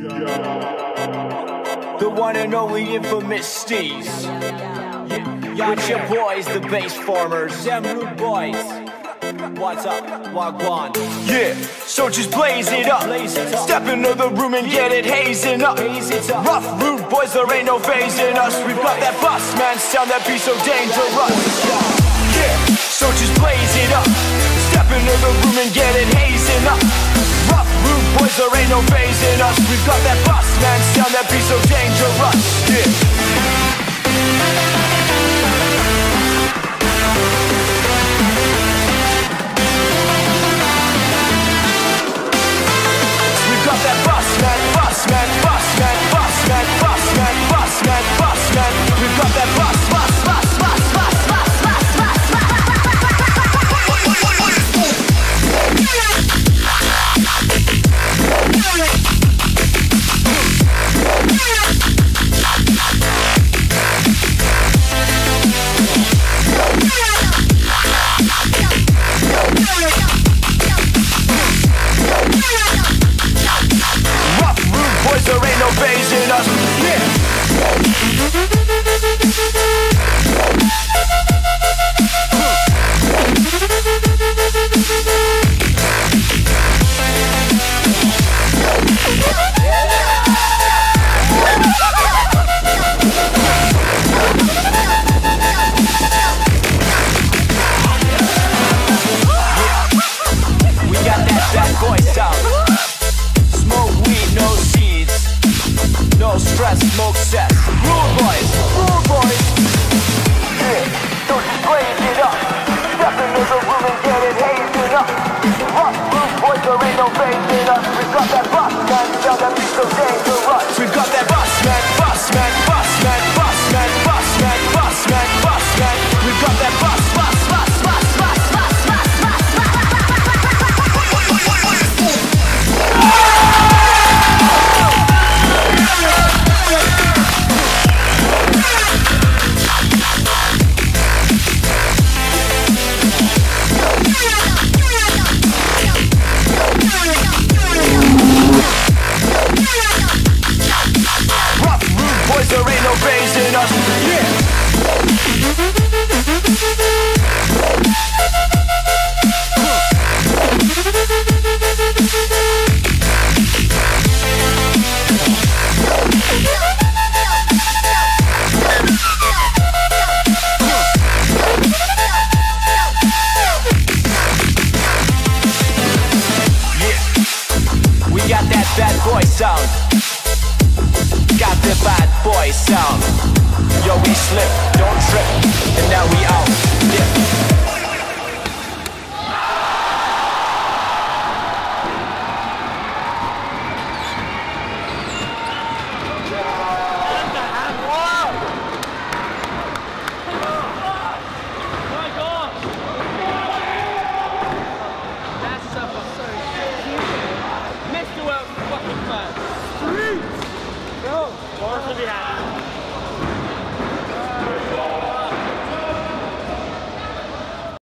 The one and only infamous Steez. With your boys, the bass farmers, them rude boys. What's up, Wagwan? Yeah, so just blaze it up. Step into the room and get it hazing up. Rough, rude boys, there ain't no phasing us. We've got that boss man sound that be so dangerous. Yeah, so just blaze it up. Step into the room and get it hazing up. Rough, rude boys, there ain't no phasing us. We've got that boss man sound that be so dangerous. Yeah. There ain't no phasing us. We got that bad boy sound. Smoke weed, no seeds. No stress, smoke cess. Rude boys, yeah, so just blaze it up. Step into the room and get it hazing up. Rough, rude boys, there ain't no phasing us. We've got that boss man, sound that be so dangerous. We've got that boss man, boss man, boss man, boss man, boss man, boss man, boss man. We've got that boss, boss, boss, boss, boss, boss, boss, boss, there ain't no phasing us. Yeah. We got that bad boy sound. Got the bad boy sound. Yo, we slip, don't trip, and now we out. Yeah.